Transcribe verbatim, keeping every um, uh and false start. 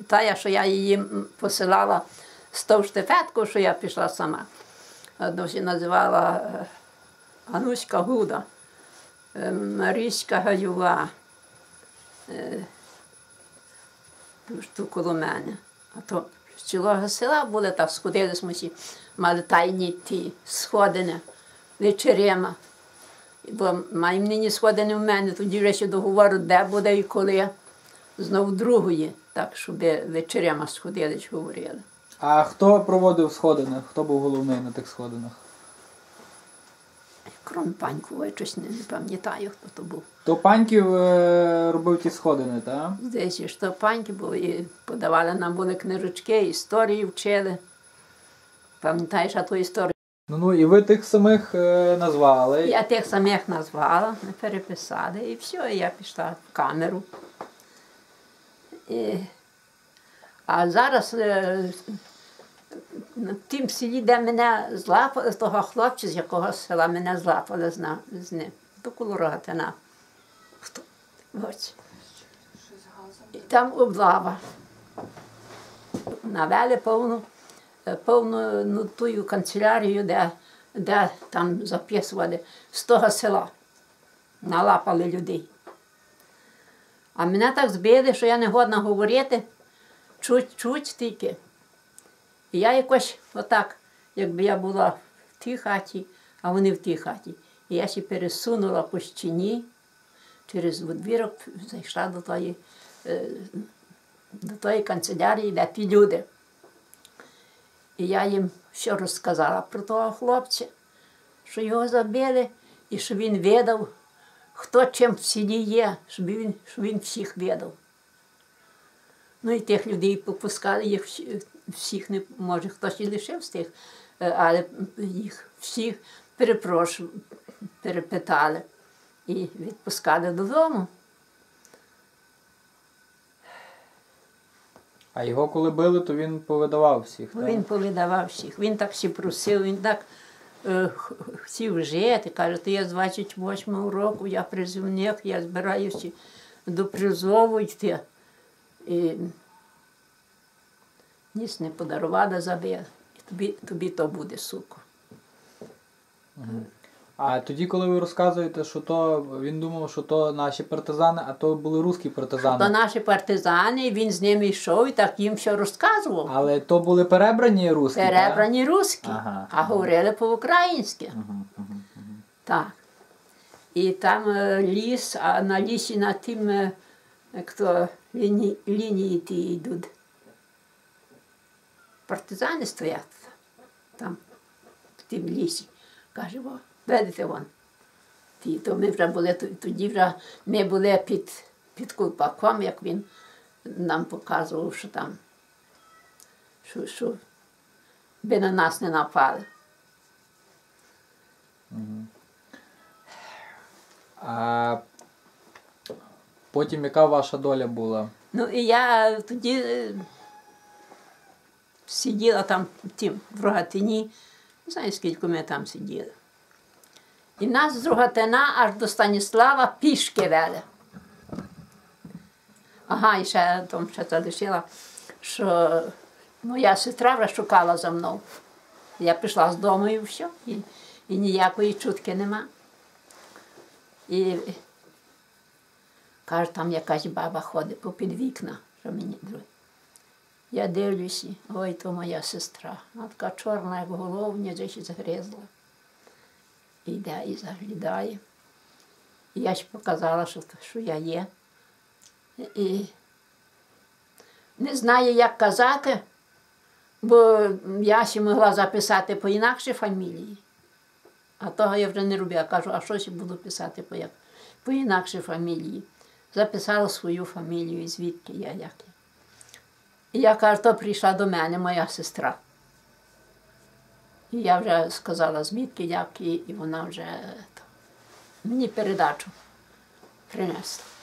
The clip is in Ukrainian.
та, що я її посилала з того штефетку, що я пішла сама. Одну називала Ануська Гуда, Марійська Гаюва, тут коло мене. А то з цілого села були, так сходились ми всі, мали тайні ті сходини вечерями. Бо маємо нині сходини в мене, тоді вже ще договору, де буде і коли. Знову другої, так, щоб вечерями сходились, говорили. А хто проводив сходини? Хто був головний на тих сходинах? Крім Панькова, я щось не, не пам'ятаю, хто то був. То Паньків е, робив ті сходини, так? Здається, що Паньків був, і подавали нам були книжечки, історії вчили. Пам'ятаєш, а ту історію? Ну, ну і ви тих самих е, назвали? Я тих самих назвала, ми переписали, і все, і я пішла в камеру. І... А зараз е, в тім селі, де мене злапали, з того хлопця, з якого села мене злапали з, з ним, до коло Рогатина. Хто? Ось. І там облава. Навели повну, повну ну, тую канцелярію, де, де там записували з того села. Налапали людей. А мене так збили, що я не годна говорити, чуть-чуть тільки. І я якось отак, якби я була в тій хаті, а вони в тій хаті. І я ще пересунула по стіні, через двірок зайшла до тої, до тої канцелярії, де ті люди. І я їм все розказала про того хлопця, що його забили, і що він видав, хто чим в селі є, щоб він, щоб він всіх видав. Ну і тих людей попускали, їх всіх, не, може хтось і лишив з тих, але їх всіх перепрошували, перепитали і відпускали додому. А його коли били, то він повидавав всіх, так? Він повидавав всіх, він так всі просив, він так е, хотів жити, каже, то я з двадцять восьмого року, я призовник, я збираюся до призову йти. І ніс не подарувала, забила. І тобі, тобі то буде, суко. Угу. А тоді, коли ви розказуєте, що то, він думав, що то наші партизани, а то були русські партизани. То наші партизани, він з ними йшов і так їм все розказував. Але то були перебрані русські, Перебрані так? русські, Ага, а говорили по-українськи. Угу, угу, угу. Так. І там е, ліс, а на лісі на тим, е, хто лінії, лінії ті йдуть. Партизани стоять там, в тім лісі. Каже, о, видите вон. Ті, то ми вже були, тоді вже ми були під, під Колпаком, як він нам показував, що там, що, що би на нас не напали. Угу. А потім яка ваша доля була? Ну і я тоді сиділа там тим, в Рогатині, не знаю, скільки ми там сиділи. І нас з Рогатина аж до Станіслава пішки вели. Ага, і ще там ще залишила, що моя сестра вже шукала за мною. Я пішла з дому і все, і, і ніякої чутки нема. І каже, там якась баба ходить попід вікна, що мені друге. Я дивлюся, ой, то моя сестра. Вона така чорна, як головня, вже ще загризла. І йде і заглядає. І я ж показала, що, що я є. І не знаю, як казати, бо я ще могла записати по інакшій фамілії. А того я вже не робила. Кажу, а що ще буду писати по, як? По інакшій фамілії. Записала свою фамілію, і звідки я, як я. І я кажу, то прийшла до мене моя сестра. І я вже сказала, звідки, як, і, і вона вже то, мені передачу принесла.